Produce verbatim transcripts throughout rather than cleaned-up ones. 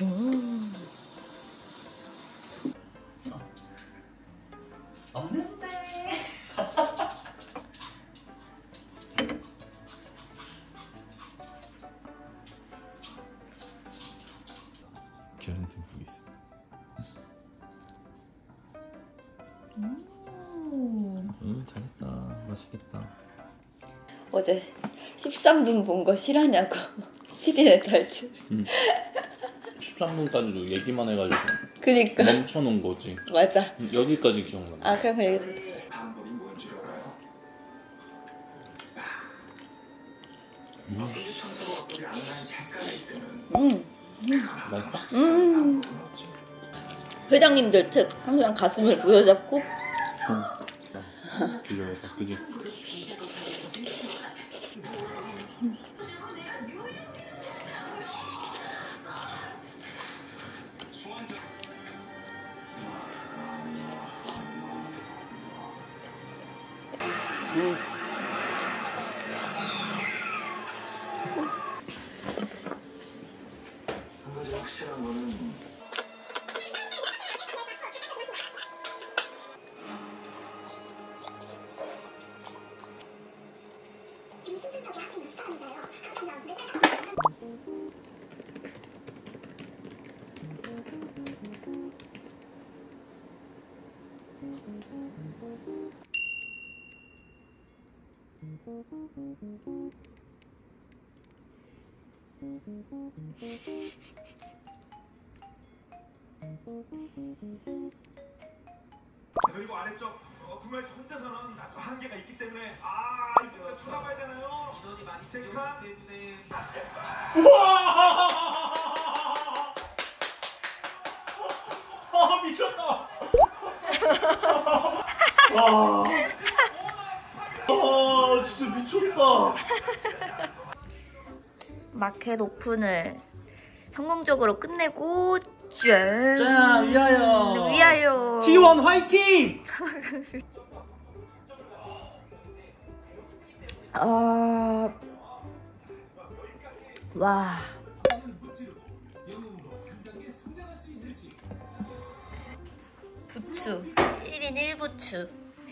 슝. 없는데. 계란 듬뿍 있어. 음, 음 잘했다. 맛있겠다. 어제 십삼 분 본 거 실화냐고. 시린의 탈출. 음. 십삼 분까지도 얘기만 해가지고 그니까 멈춰놓은 거지. 맞아. 음, 여기까지 기억나. 아 그럼 그 얘기부터 보자. 음. 음. 맛있다? 음. 회장님들 특 항상 가슴을 부여잡고. 응. 들려봐, 그지? 음. 한 가지 확실한 거는 지금 신준석이 하시는 수사입니다요. 그렇다면 내 그리고 아래쪽 어, 구매주 혼자서는 또 한계가 있기 때문에 아 이거 쳐다봐야 되나요? 인원이 많이 생각 때문에 우와 아 미쳤다 와 아, 진짜 미쳤다. 마켓 오픈을 성공적으로 끝내고 짠! 자, 위하여! 위하여! 티원 화이팅! 아... 와... 부추 일 인 일 부추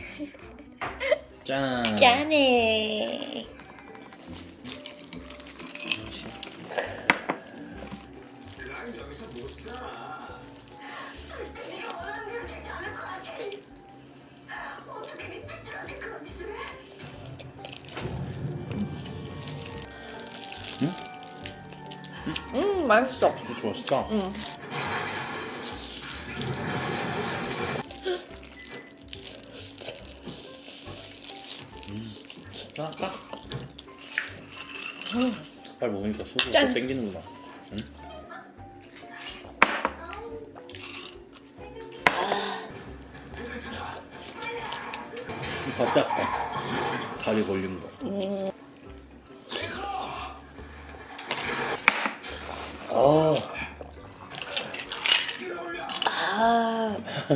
짠! 짠해. 응? 음 맛있어. 부추 맛있다. 응. 음. 딱, 딱. 닭발 먹으니까 속으로 짠. 또 땡기는구나. 응? 바짝 다리 걸린 거. 음. 아. 아.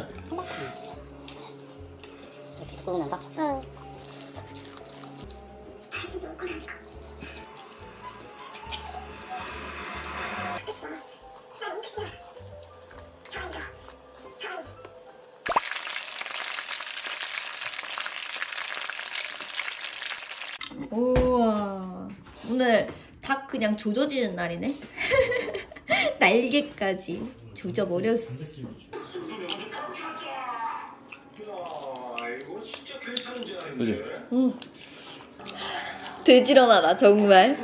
쏘면서 응. 다시 올 거라니까. 우와 오늘 닭 그냥 조져지는 날이네. 날개까지 조져버렸어. 그지? 음. 돼지런하다 정말.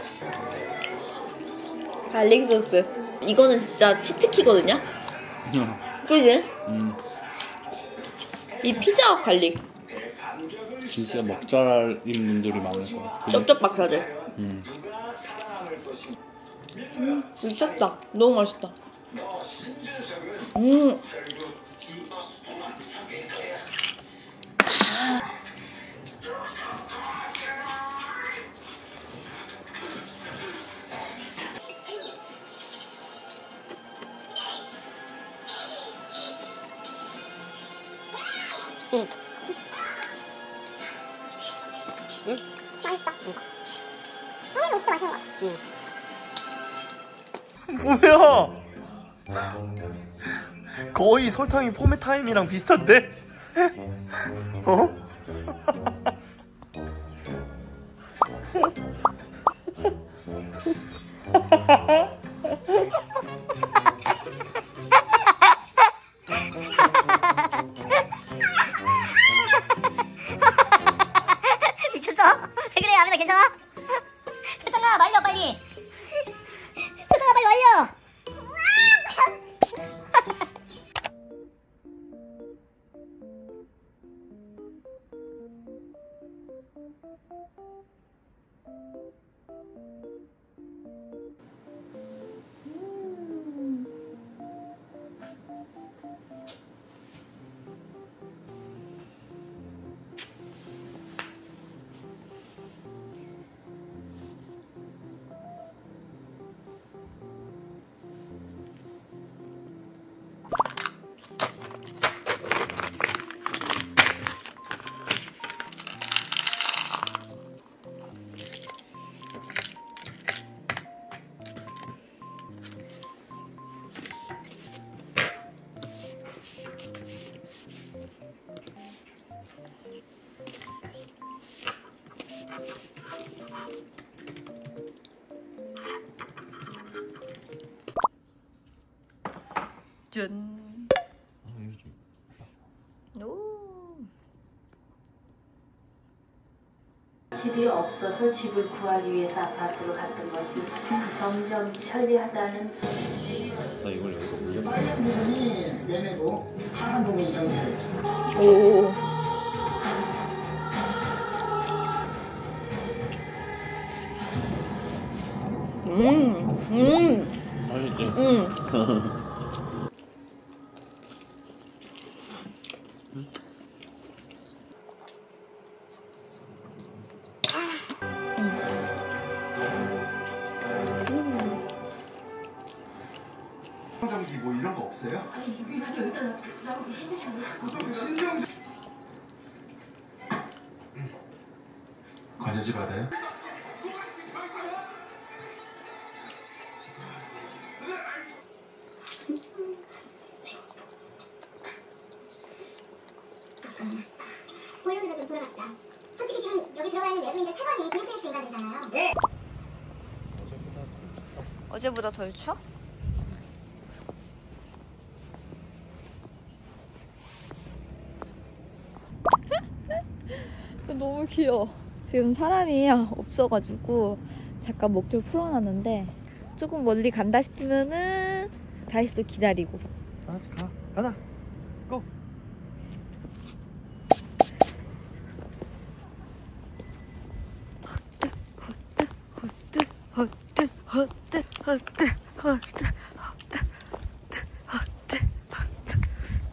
갈릭 소스. 이거는 진짜 치트키거든요. 그지? 음. 이 피자 갈릭. 진짜 먹잘인 분들이 많을 거야. 쩝쩝 박혀야 돼. 음. 음, 미쳤다. 너무 맛있다. 음. 응. 응. 맛있다. 응. 선생님 진짜 맛있는 것 같아. 응. 뭐야? 거의 설탕이 포메 타임이랑 비슷한데? 어? 미쳤어? 왜 그래? 아메나 괜찮아? 설탕아 말려 빨리. 설탕아 빨리 말려. 짠. 오. 집이 없어서 집을 구하기 위해서 아파트로 갔던 것이 점점 편리하다는 나 이걸 여기다 올려. 빨간불은 내내고 파란불은 정렬. 오. 음, 음, 맛있지? 음. 정기 뭐 이런 거 없어요? 신경 관여지 받아요? 본론으로 좀 돌아갑시다. 솔직히 지금 여기 들어가 있는 외국인들 태반이 그린피니스 인간이잖아요. 네. 어제보다 덜 추워? 너무 귀여워. 지금 사람이 없어가지고 잠깐 목줄 풀어놨는데 조금 멀리 간다 싶으면은 다시 또 기다리고. 하나씩 가. 가자. 고. 헛들 헛들 헛들 헛들 헛들 헛들 헛들 헛들.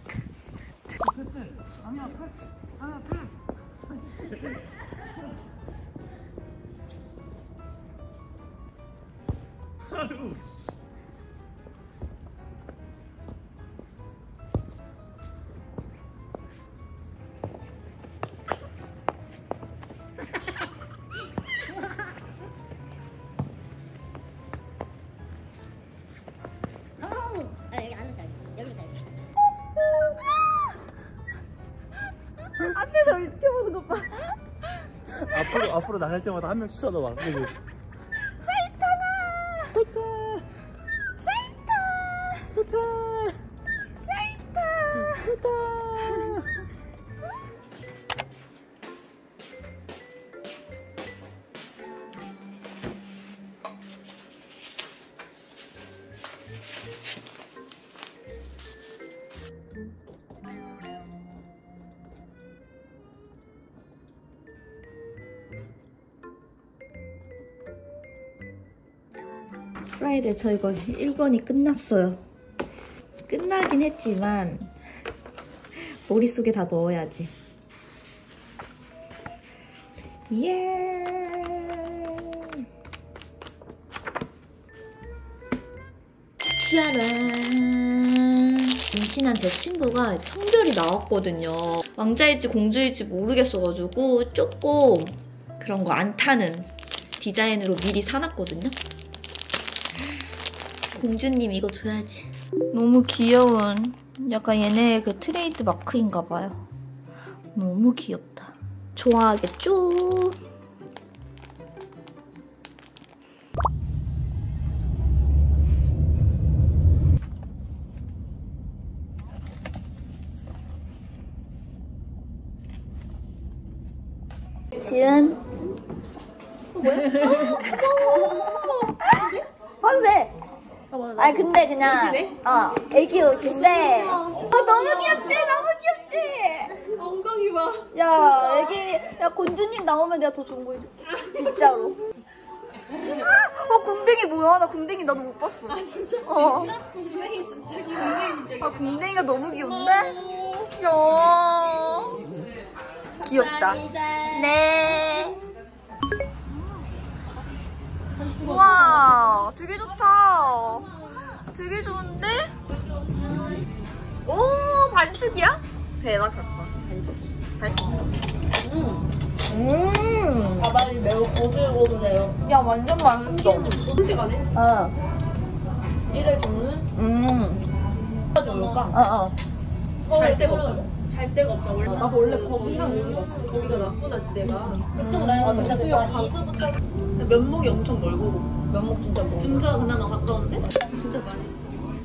앞에서 이렇게 보는 것 봐. 앞으로 앞으로 나갈 때마다 한 명씩 쳐다봐. 그지? 사이타나! 좋다. 사이타! 좋다. 사이타! 좋다. 프라이드 저 이거 일 권이 끝났어요. 끝나긴 했지만 머릿속에 다 넣어야지. 예. 짜란. 임신한 제 친구가 성별이 나왔거든요. 왕자일지 공주일지 모르겠어가지고 조금 그런 거 안 타는 디자인으로 미리 사놨거든요. 공주님 이거 줘야지. 너무 귀여운 약간 얘네의 그 트레이드 마크인가 봐요. 너무 귀엽다. 좋아하겠죠? 지은 황새. 아니 근데 그냥 어 애기 옷인데 어 너무 귀엽지? 너무 귀엽지? 엉덩이 봐. 야 애기 야 곤주님 나오면 내가 더 좋은 거 해줄게. 진짜로. 아, 어 궁뎅이 뭐야? 나 궁뎅이 나도 못 봤어. 아 진짜? 어. 궁뎅이 진짜 귀여운데. 아 궁뎅이가 너무 귀여운데? 야 귀엽다. 네. 우와 되게 좋다. 되게 좋은데? 오 반숙이야? 대박 사건. 반숙. 음. 음. 아 빨리 매우 고들고들해요. 야 완전 맛있어. 선택하네. 어. 이를 줍는 음. 줄까? 어 어. 잘 데가 없어. 잘 데가 없어 원래. 나도 원래 거기랑 여기 봤어. 거기가 나쁘나 지대가. 그쪽 라인은 진짜 수영 이수부터 면목이 엄청 멀고 면목 진짜 뭐. 진짜 그나마 가까운데? 진짜 맛있어.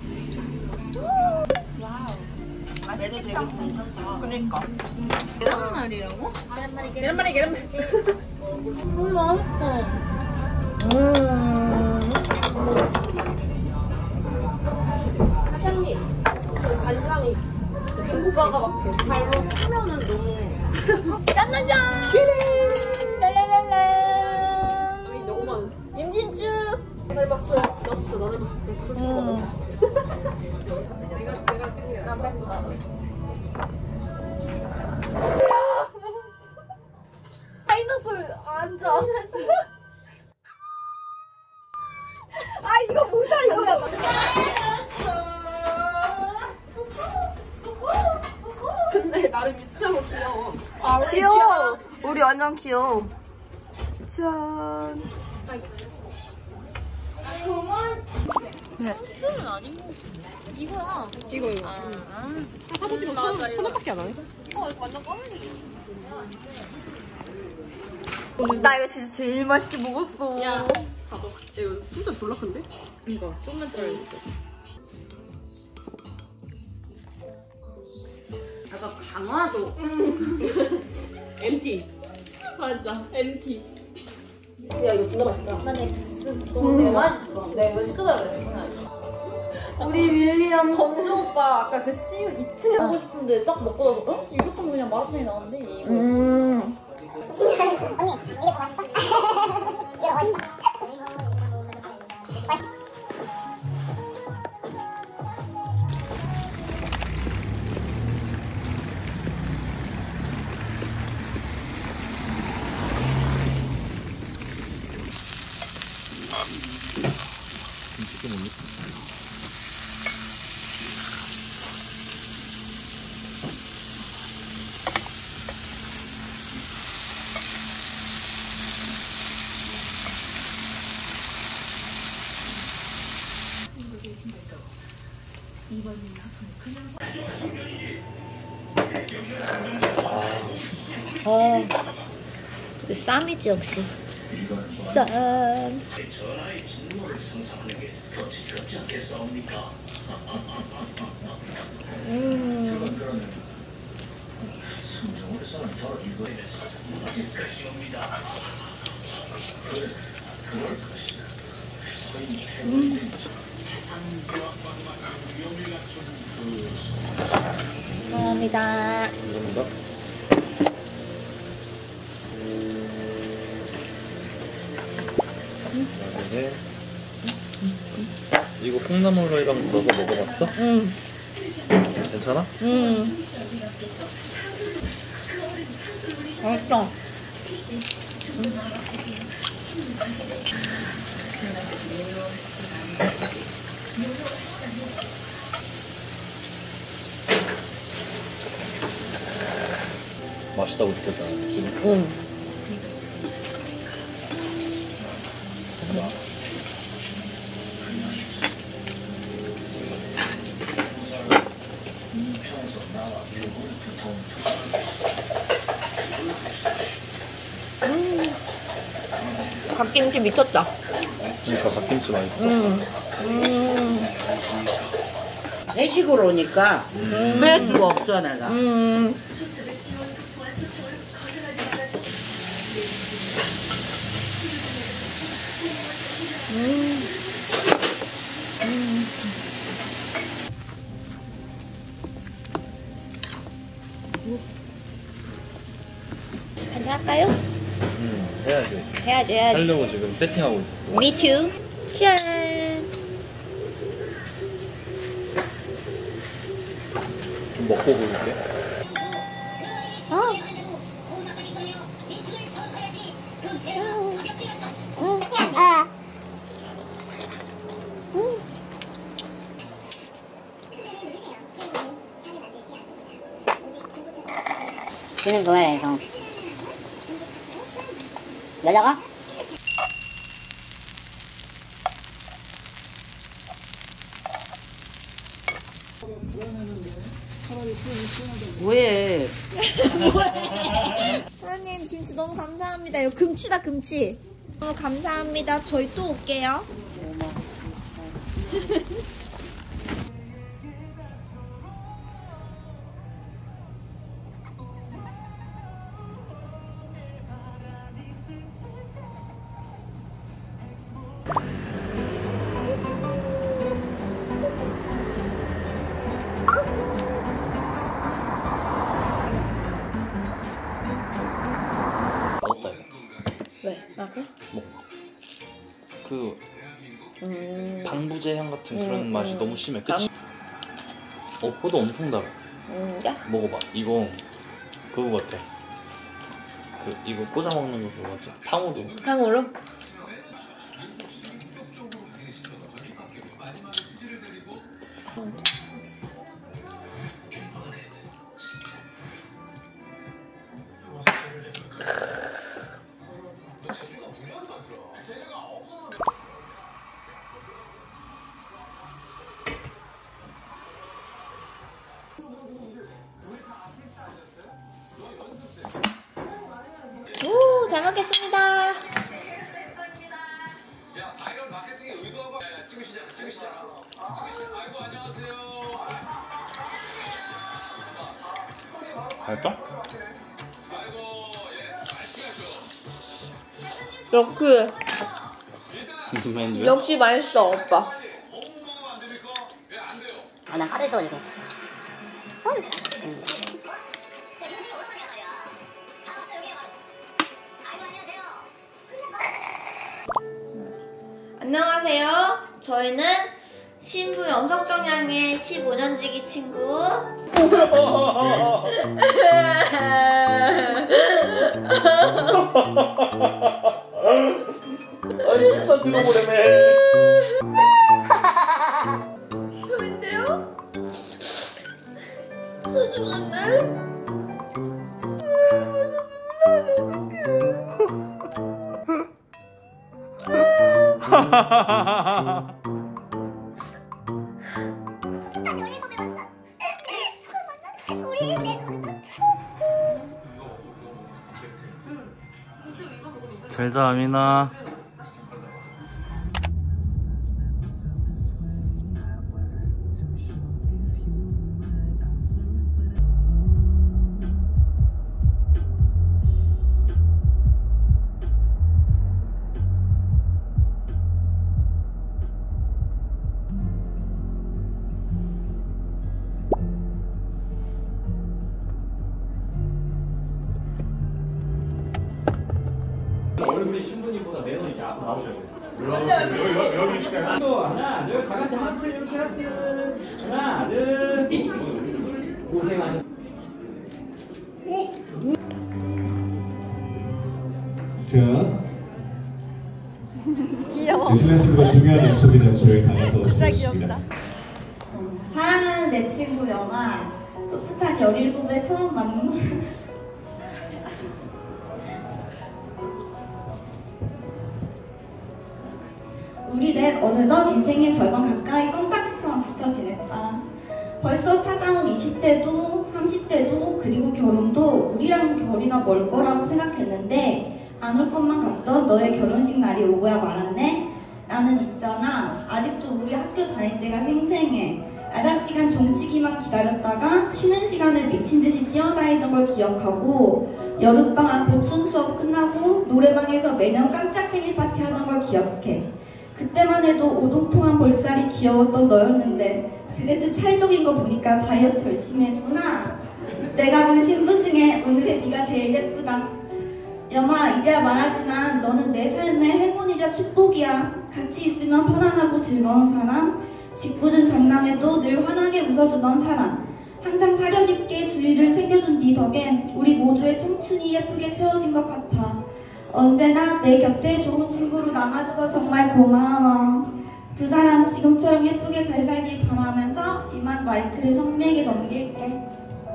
얘도 되게 괜찮다. 그니까. 계란말이라고? 계란말이 계란말이. 너무 맛있어. 음. 사장님 간장이 진짜 오빠가 막 발로 타면은 너무 짠짠짠. 랄랄랄라. 너무 많은데? 임진주. 잘 봤어요. 나도 진짜 나잘 봤어. 솔직히 음. 내가 내가 지금 나 다이너솔 앉아. 아 이거 뭐야 이거. 근데 나름 유치하고 귀여워. 귀여워. 우리 완전 귀여워. 짠. 네. 이거는 아닌 거. 이거야. 이거 이거. 아, 아. 사진 찍어 천 원밖에 안 하네. 어 이거 완전 꺼내기. 나 이거 진짜 제일 맛있게 먹었어. 야, 봐봐. 이거 진짜 졸라 큰데? 그러니까 좀만 떨어져. 약간 강화도. 엠티. 맞아. 엠티. 야 이거 진짜 맛있다. 난 엑스. 너무 되게 맛있어. 내가 이거 시켜달라 했어. 우리 윌리엄 검정 오빠 아까 그 씨유 이 층에 하고 싶은데 딱 먹고 나서 어? 이렇게 하면 그냥 마라톤이 나왔는데 이거. 음. 언니 이게 더 맛있어? 이게 더 맛있어? 김치찌개 못 넣지? 어. 그 쌈이지 역시. 쌈. 음. 음. 감사합니다. 감사합니다. 네. 이거 콩나물이랑 넣어서 먹어봤어? 응. 괜찮아? 응. 맛있어. 맛있다고 느꼈잖아. 응. 음. 갓김치 미쳤다. 그러니까 갓김치 맛있어. 음. 음. 회식으로 오니까 음. 뺄 수가 없어 내가. 음. 음. 음. 한잔 할까요? 음, 해야지. 해야지, 해야지. 하려고 지금 세팅하고 있었어. Me too. 짠. 좀 먹고 고를게. 아. 음. 아. 음. 그는 좋아해, 형. 여자가? 왜? 사장님 김치 너무 감사합니다. 이거 금치다 금치. 너무 감사합니다. 저희 또 올게요. 먹었다 이거. 왜? 아 그래? 뭐. 그 음. 방부제 향 같은 그런 음, 맛이 음. 너무 심해. 그치? 어, 포도 엄청 달아. 음, 야? 먹어봐. 이거 그거 같아. 그 이거 꽂아 먹는 거 그거 같지? 탕후루. 탕후루? 오, 잘 먹겠습니다. 맛있다? 역시 무슨 메뉴야? 역시 맛있어 오빠. 아, 난 까져 있어가지고. 안녕하세요. 저희는 신부 염석정양의 십오 년지기 친구. 아니 진짜 들어보려매. 처음인데요? 소중한데? 잘자 아미나. 얼굴이 신부님보다 매너 이렇게 앞으로 나오셔야 돼요. 여기 여기 여기 있을까요? 또 하나, 둘, 다 같이 하트 이렇게 하트. 하나, 둘. 고생하셨. 자, 귀여워. 대신에 친구가 중요한 약속의 장소에 다가서 진짜 주셨습니다. 귀엽다. 사랑하는 내 친구 영아, 풋풋한 열일곱에 처음 만난 우리 넷 어느덧 인생의 절반 가까이 껌딱지처럼 붙어 지냈다. 벌써 찾아온 이십 대도 삼십 대도 그리고 결혼도 우리랑 결이나 멀 거라고 생각했는데 안 올 것만 같던 너의 결혼식 날이 오고야 말았네. 나는 있잖아 아직도 우리 학교 다닐 때가 생생해. 야자 시간 종치기만 기다렸다가 쉬는 시간에 미친듯이 뛰어다니던 걸 기억하고 여름방학 보충 수업 끝나고 노래방에서 매년 깜짝 생일 파티 하던 걸 기억해. 그때만 해도 오동통한 볼살이 귀여웠던 너였는데 드레스 찰떡인 거 보니까 다이어트 열심히 했구나. 내가 본 신부 중에 오늘의 네가 제일 예쁘다. 여마 이제야 말하지만 너는 내 삶의 행운이자 축복이야. 같이 있으면 편안하고 즐거운 사람, 짓궂은 장난에도 늘 환하게 웃어주던 사람, 항상 사려입게 주위를 챙겨준 네 덕에 우리 모두의 청춘이 예쁘게 채워진 것 같아. 언제나 내 곁에 좋은 친구로 남아줘서 정말 고마워. 두 사람 지금처럼 예쁘게 잘 살길 바라면서 이만 마이크를 선미에게 넘길게.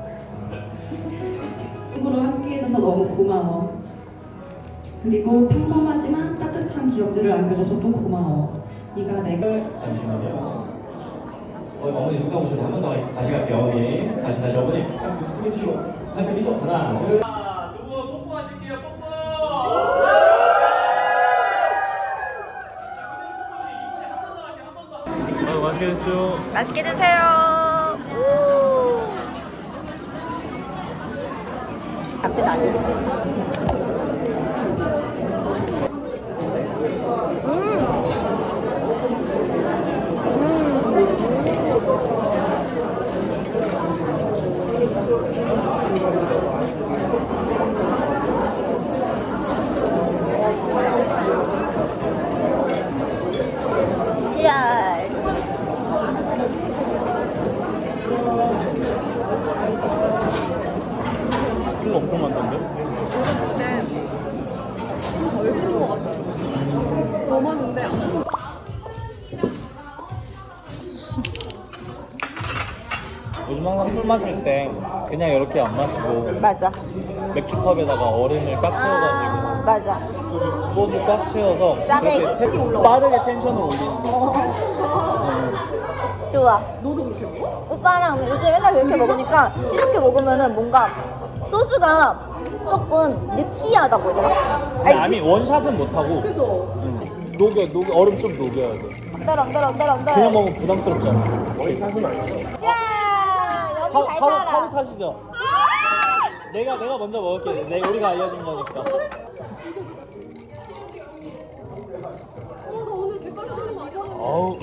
친구로 함께해줘서 너무 고마워. 그리고 평범하지만 따뜻한 기억들을 안겨줘서 또 고마워. 네가 내가 잠시만요. 어, 어머니 누가 오셨는데 한 번 더 다시 갈게요. 어머니 다시 다시 어머니 딱 크게 주시고 한참 미소 하나 둘 하나 두 분 뽀뽀하실게요. 뽀뽀. 아유, 맛있게 드세요. 맛있게 드세요. 우. 앞에 나지. 이거 엄청 많던데? 얼굴인 것 같아. 너무 많은데. 요즘 항상 술 마실 때 그냥 이렇게 안 마시고 맞아. 맥주컵에다가 얼음을 꽉 채워가지고 맞아. 소주, 소주 꽉 채워서 짬에 그렇게 세- 빠르게 텐션을 올리는 거지. 좋아. 너도 그렇게 먹어? 오빠랑 요즘 맨날 그렇게 먹으니까 이렇게 먹으면은 뭔가 소주가 조금 느끼하다고 해야 되나? 아니, 아니 원샷은 못하고 그죠? 응. 녹여, 녹여, 얼음 좀 녹여야 돼. 엉들 엉들 엉들 엉들. 그냥 먹으면 부담스럽잖아. 원샷은 아니지. 자, 여기 파, 잘 파로, 살아. 파로 타시죠. 내가 내가 먼저 먹을게. 내 우리가 알려준 거니까. 어우.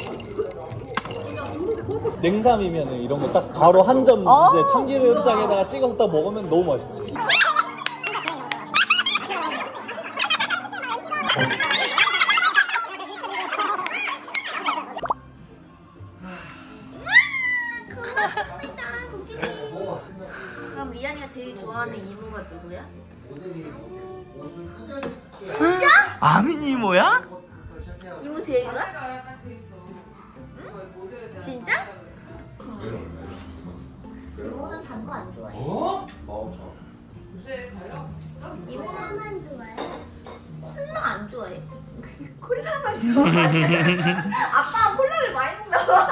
냉삼이면 이런 거 딱 바로 한 점 어. 이제 참기름장에다가 찍어서 딱 먹으면 너무 맛있지. 그럼 리안이가 제일 좋아하는 이모가 누구야? 진짜? 아민이 이모야? 이모 제일 좋아? 응? 진짜? 이모는 단 거 안 좋아해. 어? 이모는 한만 좋아해. 콜라 안 좋아해. 콜라만 좋아해. 아빠가 콜라를 많이 먹나 봐.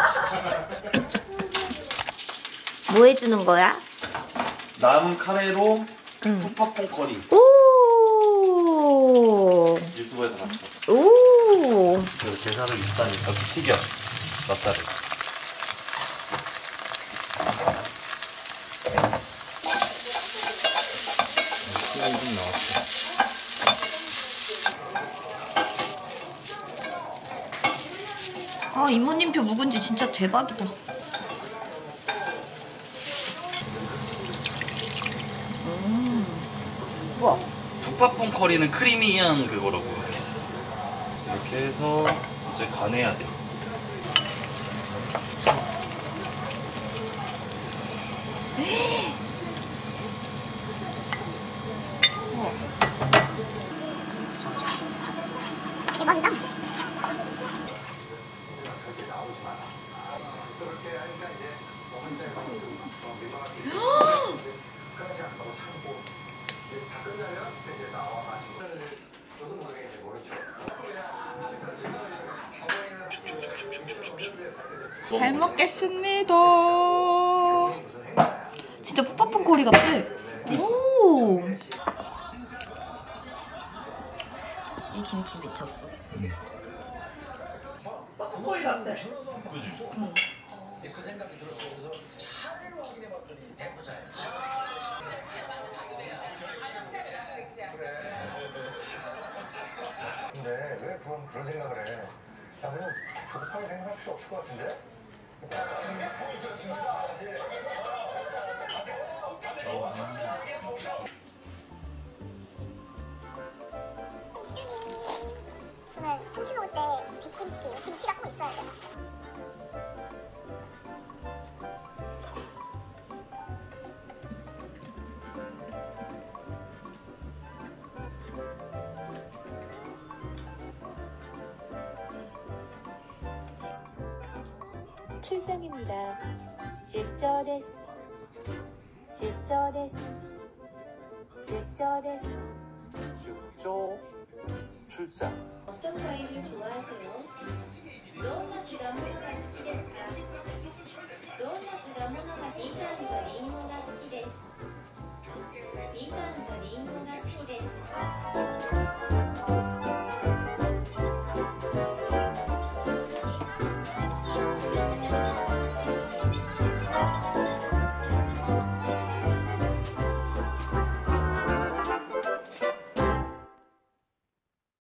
뭐 해주는 거야? 남은 카레로 푸파퐁 커리. 오. 유튜브에서 봤어. 오. 그 게살을 일단 이렇게 튀겨. 맛살을. 시간이 좀 나왔어. 아, 이모님표 묵은지 진짜 대박이다. 음. 우와. 푸파퐁 커리는 크리미한 그거라고. 이렇게 해서 이제 간해야 돼. 대박이다. 잘 먹겠습니다. 진짜 푸파풍 거리 같아. 오. 이 김치 미쳤어. 응. 거리 같아. 그지? 응. 그 생각이 들었어요. 그래서 차를 확인해봤더니 대포차예요. 근데 왜 그런 그런 생각을 해? 나는 조급하게 생각할 필요 없을 것 같은데? 저는 참치 먹을 때 백김치, 김치가 꼭 있어야 돼. 출장입니다. 실조 데스. 실조 데스. 실조 데스. 출조 출장. 어떤 과일을 좋아하세요? 너무나 기가 막히게